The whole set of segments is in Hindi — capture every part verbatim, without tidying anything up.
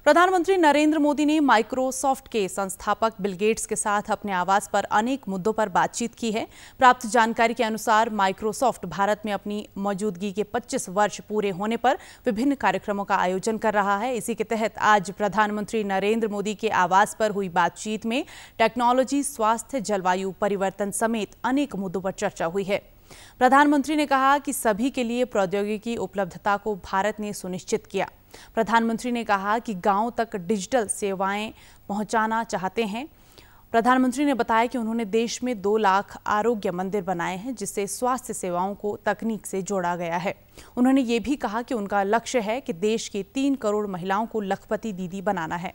प्रधानमंत्री नरेंद्र मोदी ने माइक्रोसॉफ्ट के संस्थापक बिल गेट्स के साथ अपने आवास पर अनेक मुद्दों पर बातचीत की है। प्राप्त जानकारी के अनुसार माइक्रोसॉफ्ट भारत में अपनी मौजूदगी के पच्चीस वर्ष पूरे होने पर विभिन्न कार्यक्रमों का आयोजन कर रहा है। इसी के तहत आज प्रधानमंत्री नरेंद्र मोदी के आवास पर हुई बातचीत में टेक्नोलॉजी, स्वास्थ्य, जलवायु परिवर्तन समेत अनेक मुद्दों पर चर्चा हुई है। प्रधानमंत्री ने कहा कि सभी के लिए प्रौद्योगिकी उपलब्धता को भारत ने सुनिश्चित किया। प्रधानमंत्री ने कहा कि गांव तक डिजिटल सेवाएं पहुंचाना चाहते हैं। प्रधानमंत्री ने बताया कि उन्होंने देश में दो लाख आरोग्य मंदिर बनाए हैं, जिससे स्वास्थ्य सेवाओं को तकनीक से जोड़ा गया है। उन्होंने ये भी कहा कि उनका लक्ष्य है कि देश की तीन करोड़ महिलाओं को लखपति दीदी बनाना है।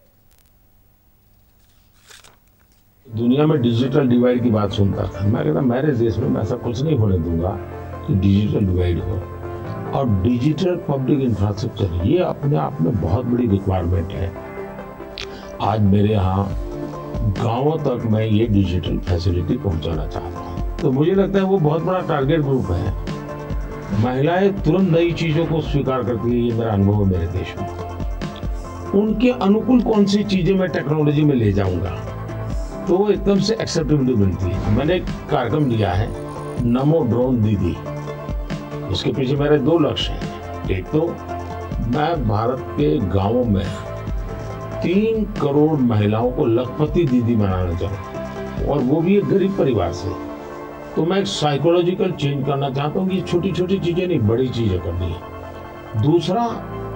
दुनिया में डिजिटल डिवाइड की बात सुनता था, मैं कहता मेरे देश में मैं ऐसा कुछ नहीं होने दूंगा कि डिजिटल डिवाइड हो। और डिजिटल पब्लिक इंफ्रास्ट्रक्चर ये अपने आप में बहुत बड़ी रिक्वायरमेंट है। आज मेरे यहाँ गांवों तक मैं ये डिजिटल फैसिलिटी पहुंचाना चाहता हूँ, तो मुझे लगता है वो बहुत बड़ा टारगेट ग्रुप है। महिलाएं तुरंत नई चीजों को स्वीकार करती है, ये मेरा अनुभव है मेरे देश में। उनके अनुकूल कौन सी चीजें मैं टेक्नोलॉजी में ले जाऊंगा तो वो एकदम से एक्सेप्टेबिलिटी मिलती है। मैंने एक कार्यक्रम लिया है, नमो ड्रोन दीदी। उसके पीछे मेरे दो लक्ष्य हैं। एक तो मैं भारत के गांवों में तीन करोड़ महिलाओं को लखपति दीदी बनाना चाहूँ, और वो भी एक गरीब परिवार से। तो मैं एक साइकोलॉजिकल चेंज करना चाहता हूँ कि छोटी छोटी चीजें नहीं, बड़ी चीजें करनी है। दूसरा,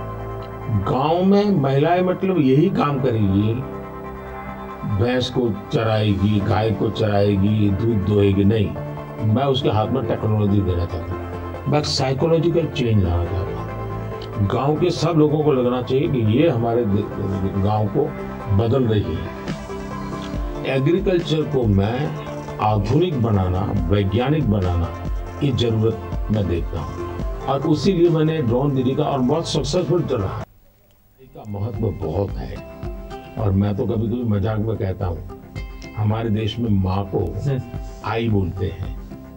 गांव में महिलाएं मतलब यही काम करेगी, भैंस को चराएगी, गाय को चराएगी, दूध दोएगी, नहीं। मैं उसके हाथ में टेक्नोलॉजी देना चाहता हूँ। मैं साइकोलॉजिकल चेंज लाना चाहता हूँ। गांव के सब लोगों को लगना चाहिए कि ये हमारे गांव को बदल रही है। एग्रीकल्चर को मैं आधुनिक बनाना, वैज्ञानिक बनाना, ये जरूरत मैं देखता हूँ, और उसी लिए मैंने ड्रोन दीदी का, और बहुत सक्सेसफुल चला है। इसका महत्व बहुत है, और मैं तो कभी कभी मजाक में कहता हूँ, हमारे देश में माँ को आई बोलते हैं,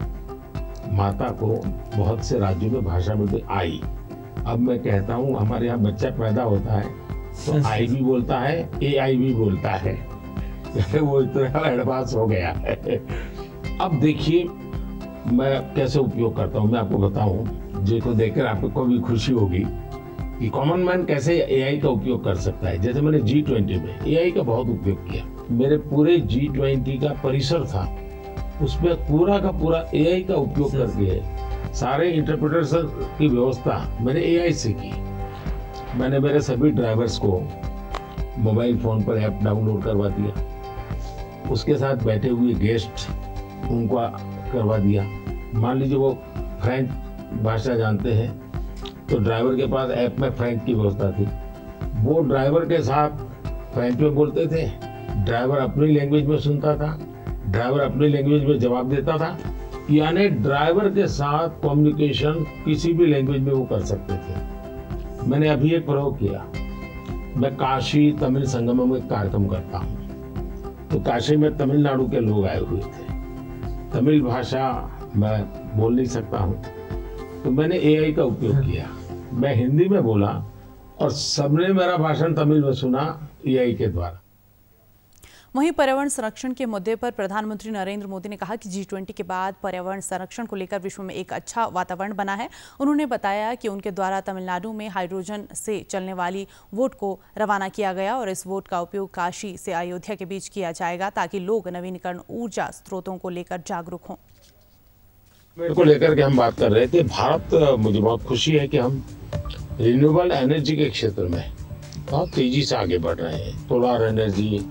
माता को बहुत से राज्यों में भाषा बोलते आई। अब मैं कहता हूँ हमारे यहाँ बच्चा पैदा होता है तो आई भी बोलता है, ए आई भी बोलता है। वो इतना एडवांस हो गया है। अब देखिए मैं कैसे उपयोग करता हूँ, मैं आपको बताऊँ, जिसको देखकर आपको भी खुशी होगी कि कॉमन मैन कैसे ए आई का उपयोग कर सकता है। जैसे मैंने जी ट्वेंटी में ए आई का बहुत उपयोग किया। मेरे पूरे जी ट्वेंटी का परिसर था, उसमें पूरा का पूरा ए आई का उपयोग करके सारे इंटरप्रिटेशन की व्यवस्था मैंने ए आई से की। मैंने मेरे सभी ड्राइवर्स को मोबाइल फोन पर ऐप डाउनलोड करवा दिया, उसके साथ बैठे हुए गेस्ट उनको करवा दिया। मान लीजिए वो फ्रेंच भाषा जानते हैं तो ड्राइवर के पास ऐप में फ्रेंच की व्यवस्था थी, वो ड्राइवर के साथ फ्रेंच में बोलते थे, ड्राइवर अपनी लैंग्वेज में सुनता था, ड्राइवर अपनी लैंग्वेज में जवाब देता था। यानी ड्राइवर के साथ कम्युनिकेशन किसी भी लैंग्वेज में वो कर सकते थे। मैंने अभी एक प्रयोग किया, मैं काशी तमिल संगम में कार्यक्रम करता हूँ, तो काशी में तमिलनाडु के लोग आए हुए थे। तमिल भाषा मैं बोल नहीं सकता हूँ, तो मैंने ए आई का उपयोग किया। मैं हिंदी में बोला और सबने मेरा भाषण तमिल में सुना ए आई के द्वारा। वहीं पर्यावरण संरक्षण के मुद्दे पर प्रधानमंत्री नरेंद्र मोदी ने कहा कि जी ट्वेंटी के बाद पर्यावरण संरक्षण को लेकर विश्व में एक अच्छा वातावरण बना है। उन्होंने बताया कि उनके द्वारा तमिलनाडु में हाइड्रोजन से चलने वाली वोट को रवाना किया गया, और इस वोट का उपयोग काशी से अयोध्या के बीच किया जाएगा, ताकि लोग नवीनीकरण ऊर्जा स्रोतों को लेकर जागरूक हों। मेरे को लेकर के हम बात कर रहे थे। भारत, मुझे बहुत खुशी है कि हम रिन्यूएबल एनर्जी के क्षेत्र में बहुत तेजी से आगे बढ़ रहे हैं। सोलर एनर्जी,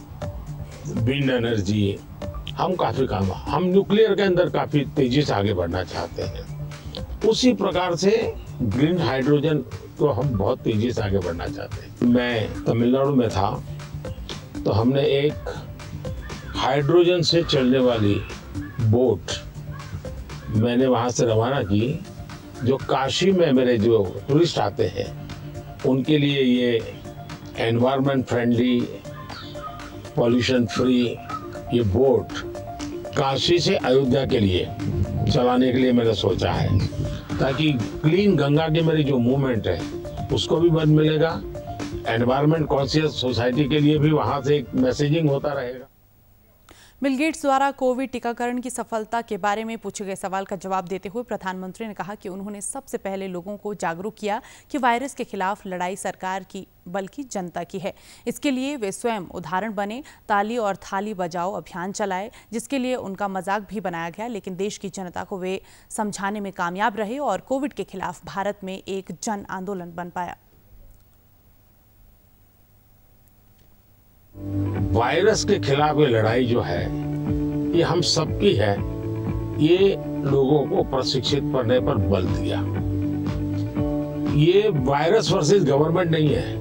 विंड एनर्जी, हम काफी काम, हम न्यूक्लियर के अंदर काफी तेजी से आगे बढ़ना चाहते हैं। उसी प्रकार से ग्रीन हाइड्रोजन को हम बहुत तेजी से आगे बढ़ना चाहते हैं। मैं तमिलनाडु में था तो हमने एक हाइड्रोजन से चलने वाली बोट मैंने वहां से रवाना की, जो काशी में मेरे जो टूरिस्ट आते हैं उनके लिए ये एनवायरनमेंट फ्रेंडली, पॉल्यूशन फ्री ये बोट काशी से अयोध्या के लिए चलाने के लिए मैंने सोचा है, ताकि क्लीन गंगा की मेरी जो मूवमेंट है उसको भी मदद मिलेगा, एनवायरमेंट कॉन्शियस सोसाइटी के लिए भी वहां से एक मैसेजिंग होता रहेगा। बिल गेट्स द्वारा कोविड टीकाकरण की सफलता के बारे में पूछे गए सवाल का जवाब देते हुए प्रधानमंत्री ने कहा कि उन्होंने सबसे पहले लोगों को जागरूक किया कि वायरस के खिलाफ लड़ाई सरकार की बल्कि जनता की है। इसके लिए वे स्वयं उदाहरण बने, ताली और थाली बजाओ अभियान चलाए, जिसके लिए उनका मजाक भी बनाया गया, लेकिन देश की जनता को वे समझाने में कामयाब रहे और कोविड के खिलाफ भारत में एक जन आंदोलन बन पाया। वायरस के खिलाफ ये लड़ाई जो है ये हम सबकी है, ये लोगों को प्रशिक्षित करने पर बल दिया। ये वायरस वर्सेस गवर्नमेंट नहीं है,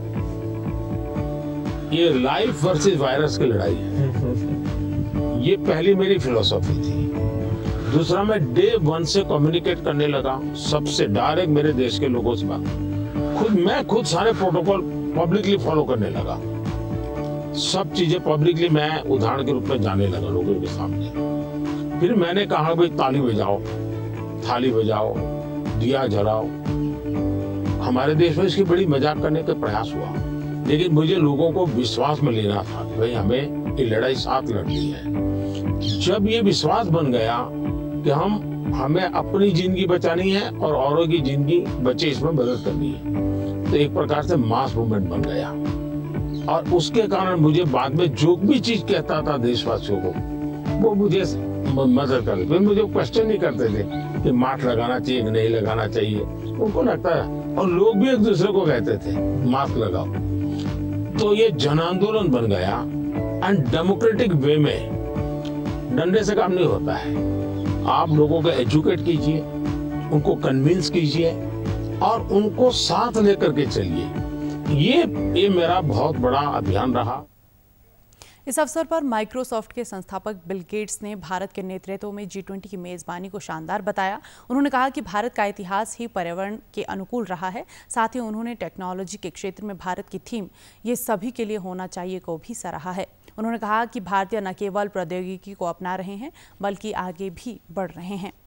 ये लाइफ वर्सेस वायरस की लड़ाई है। ये पहली मेरी फिलॉसफी थी। दूसरा, मैं डे वन से कम्युनिकेट करने लगा सबसे डायरेक्ट, मेरे देश के लोगों से बात। खुद मैं खुद सारे प्रोटोकॉल पब्लिकली फॉलो करने लगा, सब चीजें पब्लिकली मैं उदाहरण के रूप में जाने लगा लोगों के सामने। फिर मैंने कहा भाई ताली बजाओ, थाली बजाओ, दिया जलाओ। हमारे देश में इसकी बड़ी मजाक करने का प्रयास हुआ, लेकिन मुझे लोगों को विश्वास में लेना था कि भाई हमें ये लड़ाई साथ लड़नी है। जब ये विश्वास बन गया कि हम हमें अपनी जिंदगी बचानी है और औरों की जिंदगी बचे इसमें मदद करनी है, तो एक प्रकार से मास मूवमेंट बन गया। और उसके कारण मुझे बाद में जो भी चीज कहता था देशवासियों को, वो मुझे मदद करते। फिर मुझे क्वेश्चन नहीं करते थे कि मास्क लगाना चाहिए कि नहीं लगाना चाहिए, उनको लगता है। और लोग भी एक दूसरे को कहते थे मास्क लगाओ। तो ये जन आंदोलन बन गया। एंड डेमोक्रेटिक वे में डंडे से काम नहीं होता है। आप लोगों को एजुकेट कीजिए, उनको कन्विंस कीजिए और उनको साथ लेकर के चलिए। ये ये मेरा बहुत बड़ा अभियान रहा। इस अवसर पर माइक्रोसॉफ्ट के संस्थापक बिल गेट्स ने भारत के नेतृत्व में जी ट्वेंटी की मेजबानी को शानदार बताया। उन्होंने कहा कि भारत का इतिहास ही पर्यावरण के अनुकूल रहा है। साथ ही उन्होंने टेक्नोलॉजी के क्षेत्र में भारत की थीम ये सभी के लिए होना चाहिए को भी सराहा है। उन्होंने कहा कि भारतीय न केवल प्रौद्योगिकी को अपना रहे हैं बल्कि आगे भी बढ़ रहे हैं।